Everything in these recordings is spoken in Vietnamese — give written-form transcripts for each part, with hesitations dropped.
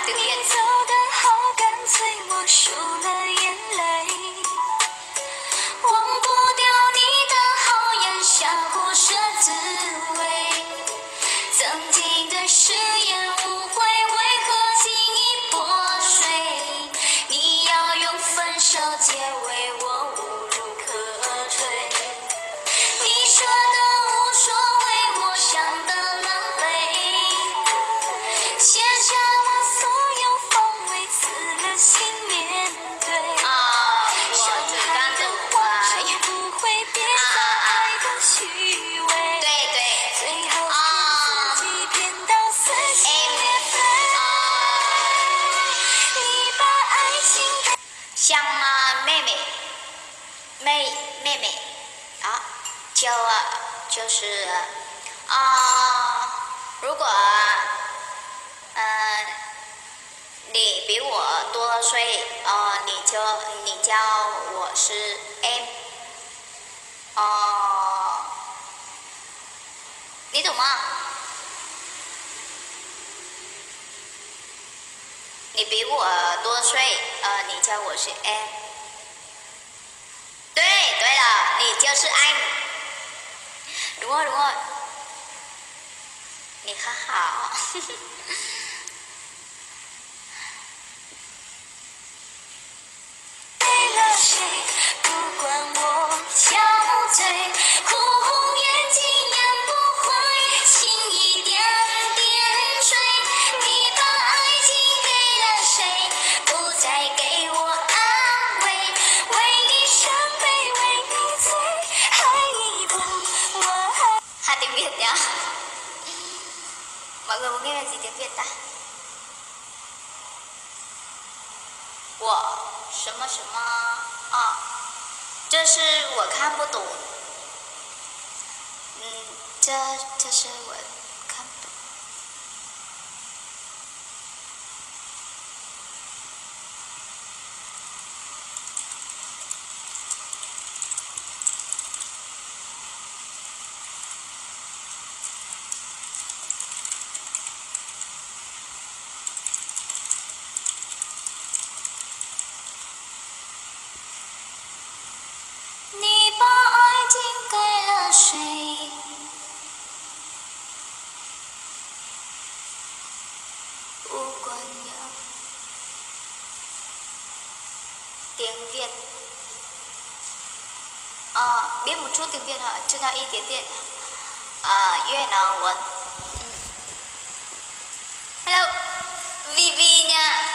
từ thiện.像妹妹，啊，就是如果你比我多岁，你叫我是 em， 你懂吗？你比我多岁，你叫我是 em。对了，你就是 anh。đúng rồi， 你很好。tiếng Việt nhá. Mọi người muốn nghe về gì tiếng Việt ta? 我什么什么啊？这是我看不懂。这是我看不懂。你把爱情给了谁？不管有tiếng Việt. Biết một chút tiếng Việt hả? 知道一点点。越南文。Hello, Vivi nha.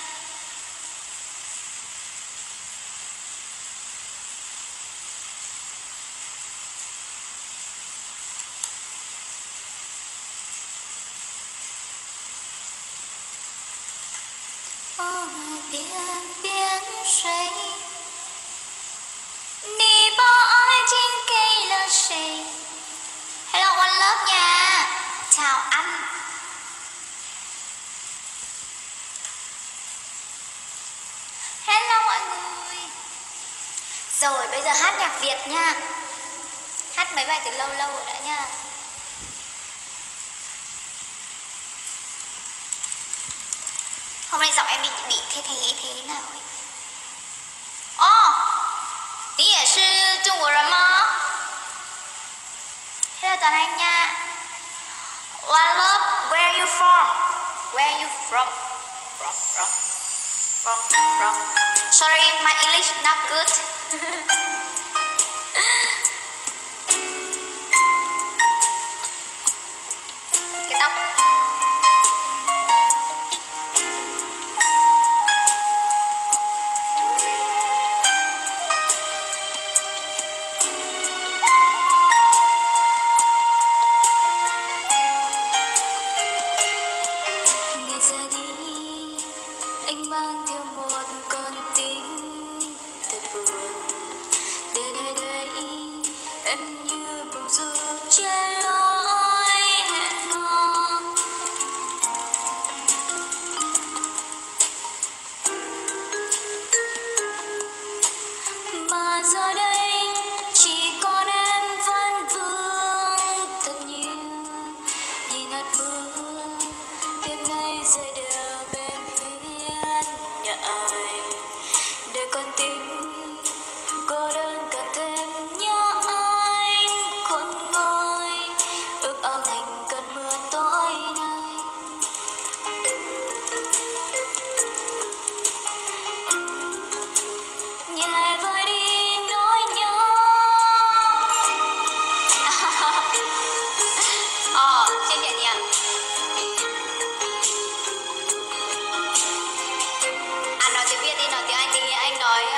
Biển水，你把爱情给了谁 ？Hello One Love nha, chào anh. Hello mọi người. Rồi bây giờ hát nhạc Việt nha. Hát mấy bài từ lâu lâu rồi đã nha. Hôm nay giọng em bị thế nào ấy? Tí也是中国人吗 ？Hello Toàn Anh nha. One Love, where are you from? Where are you from? From. Sorry, my English not good. Cái tóc. Rơi đều bên tí nói tiếng Anh thì anh nói